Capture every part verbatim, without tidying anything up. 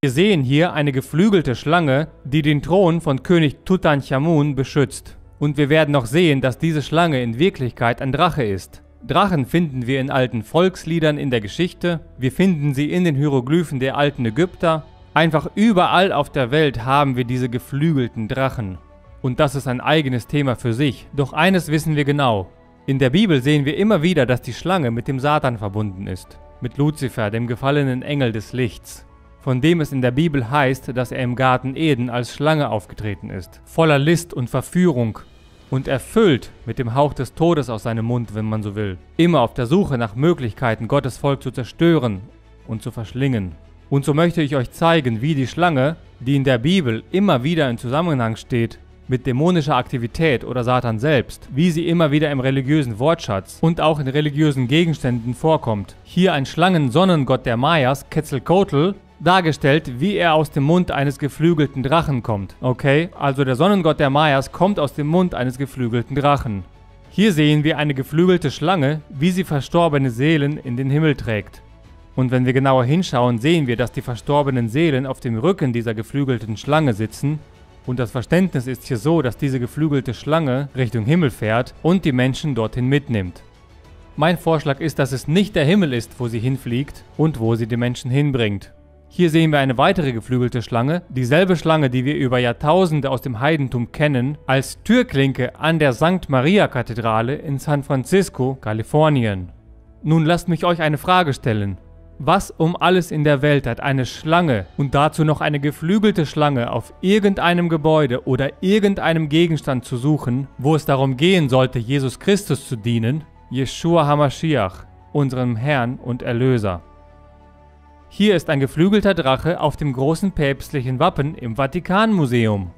Wir sehen hier eine geflügelte Schlange, die den Thron von König Tutanchamun beschützt. Und wir werden noch sehen, dass diese Schlange in Wirklichkeit ein Drache ist. Drachen finden wir in alten Volksliedern in der Geschichte, wir finden sie in den Hieroglyphen der alten Ägypter. Einfach überall auf der Welt haben wir diese geflügelten Drachen. Und das ist ein eigenes Thema für sich. Doch eines wissen wir genau. In der Bibel sehen wir immer wieder, dass die Schlange mit dem Satan verbunden ist. Mit Luzifer, dem gefallenen Engel des Lichts. Von dem es in der Bibel heißt, dass er im Garten Eden als Schlange aufgetreten ist. Voller List und Verführung. Und erfüllt mit dem Hauch des Todes aus seinem Mund, wenn man so will. Immer auf der Suche nach Möglichkeiten, Gottes Volk zu zerstören und zu verschlingen. Und so möchte ich euch zeigen, wie die Schlange, die in der Bibel immer wieder in Zusammenhang steht mit dämonischer Aktivität oder Satan selbst, wie sie immer wieder im religiösen Wortschatz und auch in religiösen Gegenständen vorkommt. Hier ein Schlangen-Sonnengott der Mayas, Quetzalcoatl, dargestellt, wie er aus dem Mund eines geflügelten Drachen kommt. Okay, also der Sonnengott der Mayas kommt aus dem Mund eines geflügelten Drachen. Hier sehen wir eine geflügelte Schlange, wie sie verstorbene Seelen in den Himmel trägt. Und wenn wir genauer hinschauen, sehen wir, dass die verstorbenen Seelen auf dem Rücken dieser geflügelten Schlange sitzen. Und das Verständnis ist hier so, dass diese geflügelte Schlange Richtung Himmel fährt und die Menschen dorthin mitnimmt. Mein Vorschlag ist, dass es nicht der Himmel ist, wo sie hinfliegt und wo sie die Menschen hinbringt. Hier sehen wir eine weitere geflügelte Schlange, dieselbe Schlange, die wir über Jahrtausende aus dem Heidentum kennen, als Türklinke an der Sankt Maria Kathedrale in San Francisco, Kalifornien. Nun lasst mich euch eine Frage stellen. Was um alles in der Welt hat eine Schlange und dazu noch eine geflügelte Schlange auf irgendeinem Gebäude oder irgendeinem Gegenstand zu suchen, wo es darum gehen sollte, Jesus Christus zu dienen, Yeshua HaMashiach, unserem Herrn und Erlöser? Hier ist ein geflügelter Drache auf dem großen päpstlichen Wappen im Vatikanmuseum.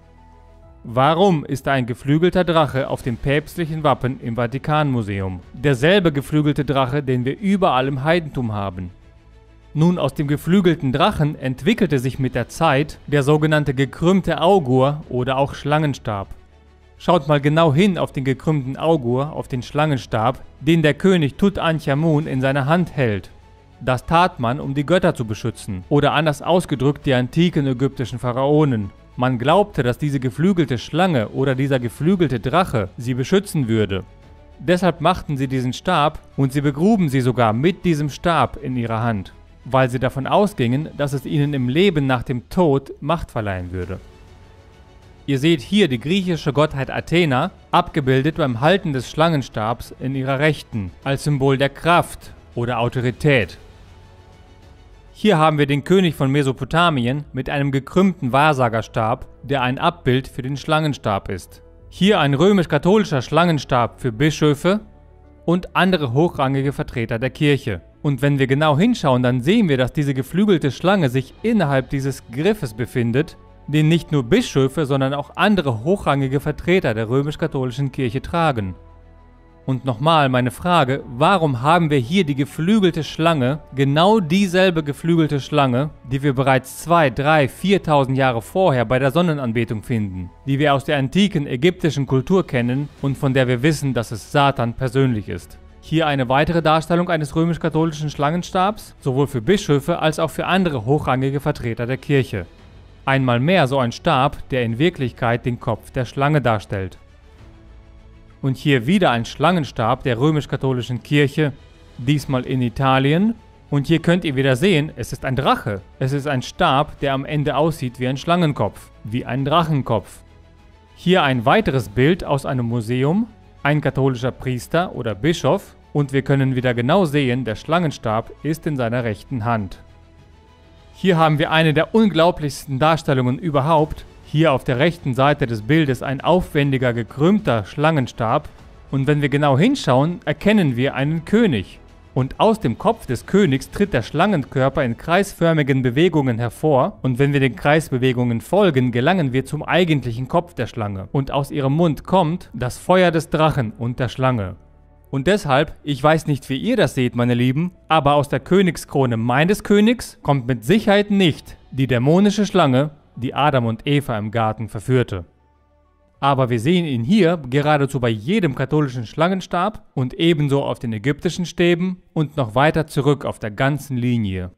Warum ist da ein geflügelter Drache auf dem päpstlichen Wappen im Vatikanmuseum? Derselbe geflügelte Drache, den wir überall im Heidentum haben. Nun, aus dem geflügelten Drachen entwickelte sich mit der Zeit der sogenannte gekrümmte Augur oder auch Schlangenstab. Schaut mal genau hin auf den gekrümmten Augur, auf den Schlangenstab, den der König Tutanchamun in seiner Hand hält. Das tat man, um die Götter zu beschützen, oder anders ausgedrückt die antiken ägyptischen Pharaonen. Man glaubte, dass diese geflügelte Schlange oder dieser geflügelte Drache sie beschützen würde. Deshalb machten sie diesen Stab und sie begruben sie sogar mit diesem Stab in ihrer Hand, weil sie davon ausgingen, dass es ihnen im Leben nach dem Tod Macht verleihen würde. Ihr seht hier die griechische Gottheit Athena, abgebildet beim Halten des Schlangenstabs in ihrer Rechten, als Symbol der Kraft oder Autorität. Hier haben wir den König von Mesopotamien mit einem gekrümmten Wahrsagerstab, der ein Abbild für den Schlangenstab ist. Hier ein römisch-katholischer Schlangenstab für Bischöfe und andere hochrangige Vertreter der Kirche. Und wenn wir genau hinschauen, dann sehen wir, dass diese geflügelte Schlange sich innerhalb dieses Griffes befindet, den nicht nur Bischöfe, sondern auch andere hochrangige Vertreter der römisch-katholischen Kirche tragen. Und nochmal meine Frage, warum haben wir hier die geflügelte Schlange, genau dieselbe geflügelte Schlange, die wir bereits zweitausend, dreitausend, viertausend Jahre vorher bei der Sonnenanbetung finden, die wir aus der antiken ägyptischen Kultur kennen und von der wir wissen, dass es Satan persönlich ist? Hier eine weitere Darstellung eines römisch-katholischen Schlangenstabs, sowohl für Bischöfe als auch für andere hochrangige Vertreter der Kirche. Einmal mehr so ein Stab, der in Wirklichkeit den Kopf der Schlange darstellt. Und hier wieder ein Schlangenstab der römisch-katholischen Kirche, diesmal in Italien. Und hier könnt ihr wieder sehen, es ist ein Drache. Es ist ein Stab, der am Ende aussieht wie ein Schlangenkopf, wie ein Drachenkopf. Hier ein weiteres Bild aus einem Museum, ein katholischer Priester oder Bischof. Und wir können wieder genau sehen, der Schlangenstab ist in seiner rechten Hand. Hier haben wir eine der unglaublichsten Darstellungen überhaupt. Hier auf der rechten Seite des Bildes ein aufwendiger gekrümmter Schlangenstab und wenn wir genau hinschauen, erkennen wir einen König. Und aus dem Kopf des Königs tritt der Schlangenkörper in kreisförmigen Bewegungen hervor und wenn wir den Kreisbewegungen folgen, gelangen wir zum eigentlichen Kopf der Schlange und aus ihrem Mund kommt das Feuer des Drachen und der Schlange. Und deshalb, ich weiß nicht, wie ihr das seht, meine Lieben, aber aus der Königskrone meines Königs kommt mit Sicherheit nicht die dämonische Schlange, die Adam und Eva im Garten verführte. Aber wir sehen ihn hier geradezu bei jedem katholischen Schlangenstab und ebenso auf den ägyptischen Stäben und noch weiter zurück auf der ganzen Linie.